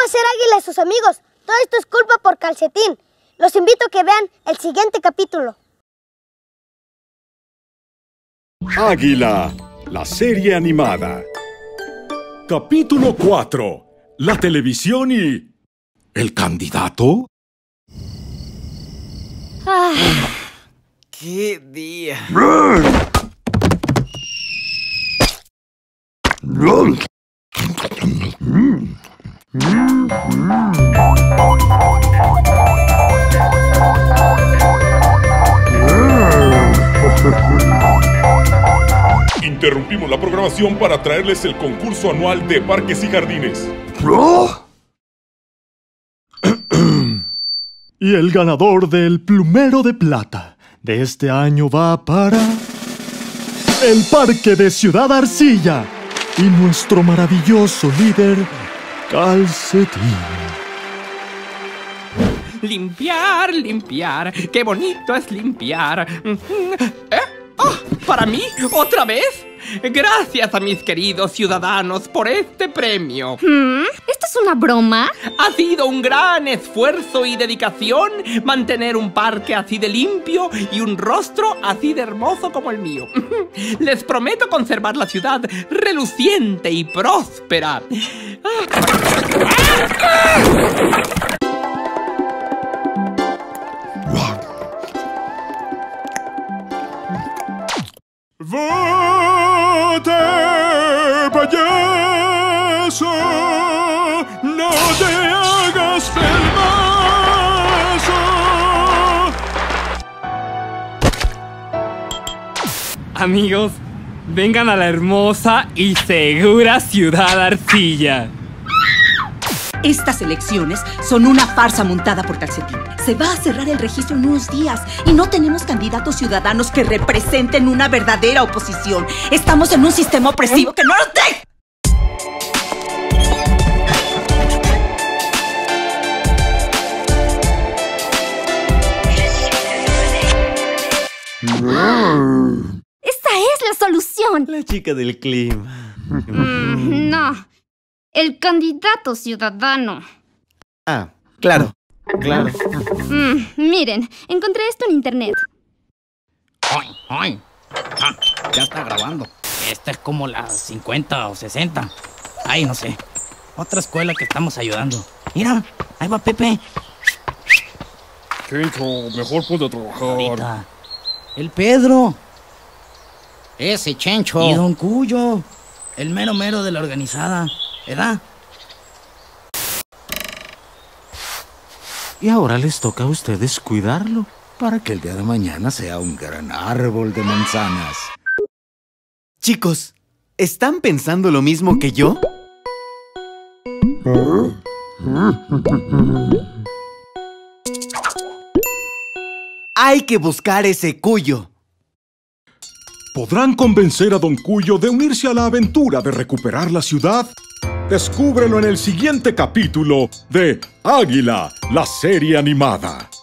ser Águila y sus amigos. Todo esto es culpa por Calcetín. Los invito a que vean el siguiente capítulo. Águila, la serie animada. Capítulo 4. La televisión y... ¿el candidato? ¡Qué día! Interrumpimos la programación para traerles el concurso anual de parques y jardines. Y el ganador del plumero de plata de este año va para... el Parque de Ciudad Arcilla y nuestro maravilloso líder, Calcetín. Limpiar, limpiar. ¡Qué bonito es limpiar! ¡Oh! ¿Para mí? ¿Otra vez? Gracias a mis queridos ciudadanos por este premio. ¿Esto es una broma? Ha sido un gran esfuerzo y dedicación mantener un parque así de limpio y un rostro así de hermoso como el mío. Les prometo conservar la ciudad reluciente y próspera. ¡Vote, payaso! ¡No te hagas el mazo! Amigos, vengan a la hermosa y segura Ciudad Arcilla. Estas elecciones son una farsa montada por Calcetín. Se va a cerrar el registro en unos días y no tenemos candidatos ciudadanos que representen una verdadera oposición. Estamos en un sistema opresivo que no nos deja. ¡Esta es la solución! La chica del clima. No. El candidato ciudadano. Ah, claro. Claro. Miren, encontré esto en internet. ¡Ay! Ya está grabando. Esta es como la 50 o 60. Ay, no sé. Otra escuela que estamos ayudando. Mira, ahí va Pepe. Chencho, mejor ponte a trabajar. Ahorita. El Pedro. Ese Chencho. Y Don Cuyo. El mero mero de la organizada. ¿Verdad? Y ahora les toca a ustedes cuidarlo para que el día de mañana sea un gran árbol de manzanas. Chicos, ¿están pensando lo mismo que yo? Hay que buscar ese Cuyo. ¿Podrán convencer a Don Cuyo de unirse a la aventura de recuperar la ciudad? Descúbrelo en el siguiente capítulo de Águila, la serie animada.